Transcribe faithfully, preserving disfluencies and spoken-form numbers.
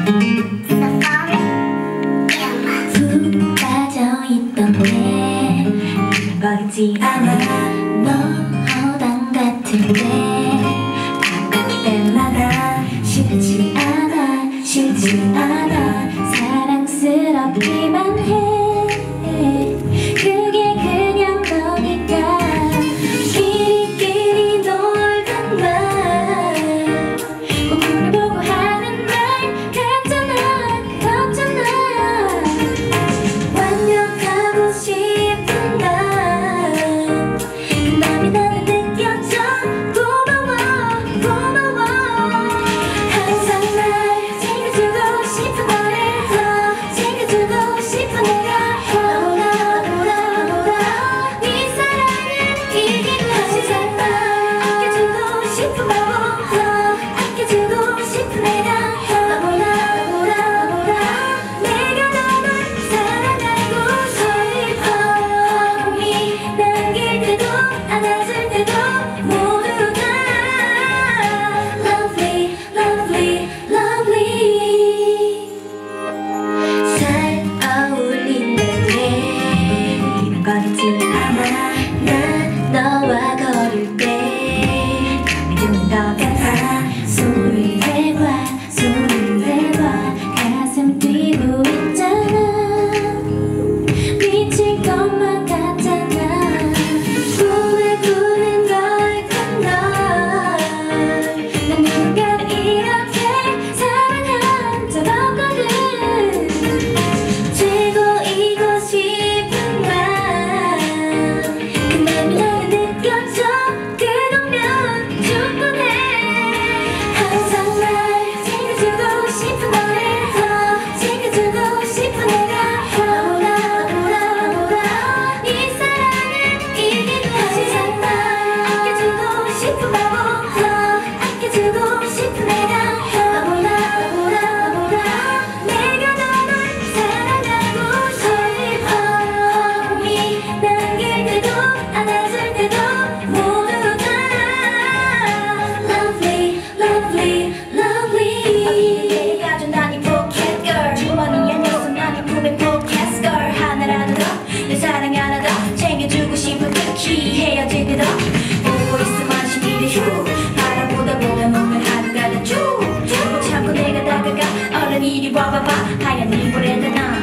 푹 빠져있던 게 거리지 않아. 너 허당 같은데 반갑을 때마다 싫지 않아 싫지 않아 사랑스럽기만 해. 그게 그냥 너니까 끼리끼리 놀던 말 거울을 보고 하는 말 같잖아 같잖아. 완벽하고 싶은 날 그 맘이 나는 느껴져. 고마워 고마워. 항상 날 챙겨주고 싶은 너를 더 챙겨주고 싶은 내가 너보다 너보다 너보다 네 사랑을 이기고 항상 날 아껴주고 싶은 너보다 아껴주고 싶은 내가 너보다 너보다 너보다 내가 너를 사랑하고 싶어. 몸이 남길 때도 안아줄 때도 모두 다 lovely lovely lovely. 잘 어울린다네 이런 거리지 않아. 난 너와 걸을 때 감이 드는 것 같아. 손을 대봐 손을 대봐 가슴 뛰고 있잖아. 미칠 것만 같잖아. 꿈을 꾸는 걸 건널 난 누군가를 이렇게 사랑한 적 없거든. 최고이고 싶은 맘그 맘이 나는 느껴져. 그거면 충분해. 항상 날 챙겨주고 싶은 너를 더 챙겨주고 싶은 내가 너보다 너보다 너보다 네 사랑을 이기고 항상 날 아껴주고 싶은 너보다 아껴주고 싶은 내가 너보다 너보다 너보다 내가 너를 사랑하고 싶어. 몸이 남길 때도 안아줄 때도 모두 다 lovely lovely lovely. 내가 가진 난이 포켓 girl 주머니에 넣어서 난이 품에 포켓 girl. 하나라도 더내 사랑 하나 더 챙겨주고 싶은 특히 헤어질 때도 보고 있으면 십일 후 바라보다 보다 보면 하루가 다 쭉 못 참고 내가 다가가 얼른 이리 와봐봐. 하얀 이불에다 나